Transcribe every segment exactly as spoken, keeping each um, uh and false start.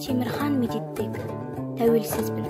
Темірхан Медетбек. Тәуелсізбін.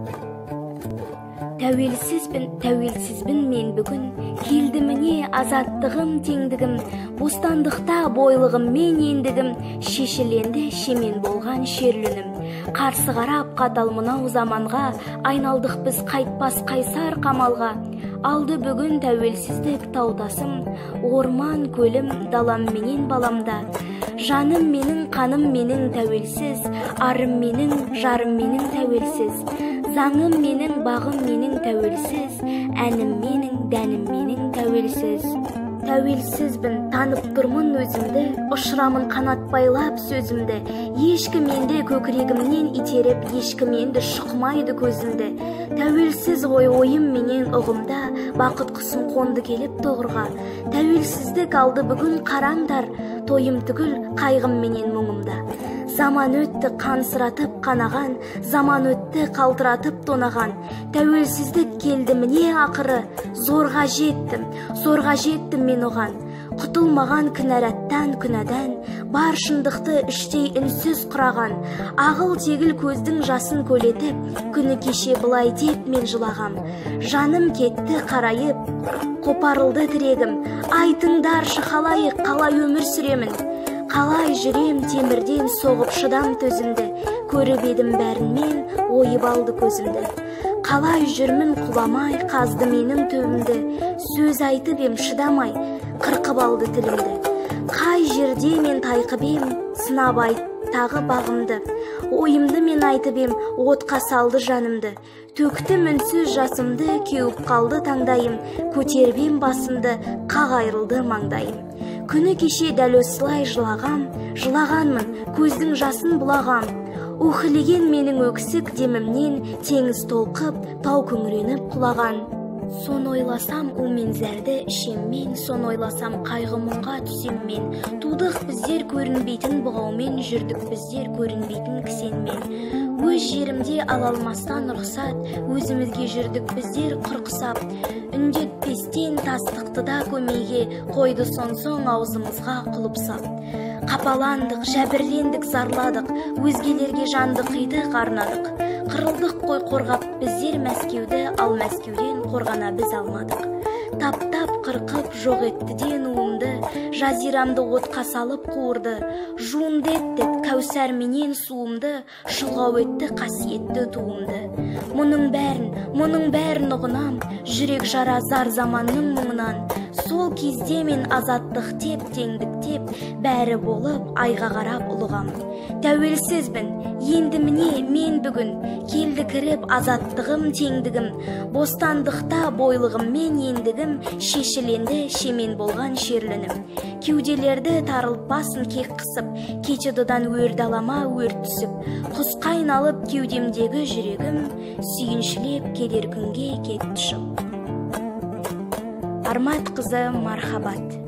Тәуелсізбін, тәуелсізбін мен бүгін, келді міне азаттығым, теңдігім, бостандықта бойлығым мен ендігім, шешіленді шемен болған шерлінім. Қарсы қарап қатал мынау заманға, айналдық біз қайтпас қайсар қамалға. Алды бүгін тәуелсіздік таутасым, орман көлім далам менен баламда. Жаным менің, қаным менің тәуелсіз, арым менің, жарым менің тәуелсіз. Заңым менің, бағым менің тәуелсіз, әнім менің, дәнім менің тәуелсіз. Тәуелсізбін, танып тұрмын өзімді, ұшырамын қанат байлап сөзімді. Ешкім менді көкірегімнен итеріп, ешкім енді шықмайды көзімді. Тәуелсіз ой ойым менен ұғымда, бақыт құсын қонды келіп тұғырға. Тәуелсіздік алды бүгін қараңдар, тойым түгіл қайғым менен мұңымда. Заман өтті қансыратып қанаған, заман өтті қалтыратып тонаған. Тәуелсіздік келді міне ақыры, зорға жеттім, зорға жеттім мен оған. Құтылмаған кінәраттан, күнәдан, бар шындықты іштей үнсіз құраған. Ағыл тегіл көздің жасын көлетіп, күні кеше былай деп мен жылағам. Жаным кетті қарайып, қопарылды тірегім. Айтыңдаршы қалайық, қалай өмір сүремін. Қалай жүрем темірден соғып шыдам төзімді, көріп едім бәрінмен ойып алды көзімді. Қалай жүрмін құламай қазды менің төбімді, сөз айтып ем шыдамай қырқып алды тілімді. Қай жерде мен тайқып ем сынап айт тағы бағымды, ойымды мен айтып ем отқа салды жанымды. Төктім үнсіз жасымды, кеуіп қалды таңдайым, көтеріп ем басымды, қақ айрылды маңдайым. Күні кеше дәл осылай жылағам, жылағанмын, көздің жасын бұлағам. Ухілеген менің өксік демімнен теңіз толқып, тау күңіреніп құлаған. Сон ойласам у мен зәрді ішеммен, сон ойласам қайғы мұңға түсеммен. Тудық біздер көрінбейтін бұғаумен, жүрдік біздер көрінбейтін кісенмен. Өз жерімде алалмастан рұқсат, өзімізге жүрдік біздер құрқысап. Үндетпестен тастықты да көмейге, қойды сон-соң аузымызға құлыпсап. Қапаландық, жәбірлендік, зарладық, өзгелерге жанды қидық, арнадық. Қырылдық қой қорғап біздер Мәскеуді, ал Мәскеуден қорғана біз алмадық. Таптап қырқып жоқ еттіден уымды, жазирамды отқа салып қуырды. Жуынды етті кәусәр менен суымды, шылғау етті қасиетті туымды. Мұның бәрін, мұның бәрін ұғынам, жүрек жара зар заманның мұңынан. Сол кезде мен азаттық теп, теңдік теп, бәрі болып айға қарап ұлығам. Тәуелсізбін, енді міне мен бүгін, келді кіріп азаттығым, теңдігім. Бостандықта бойлығым мен ендігім, шешіленді шемен болған шерлінім. Кеуделерді тарылтпасын кек қысып, кечедодан өрдалама өрт түсіп. Құсқа айналып кеудемдегі жүрегім, сүйіншілеп келер күнге кет тұшып. Армат қызы Мархабат.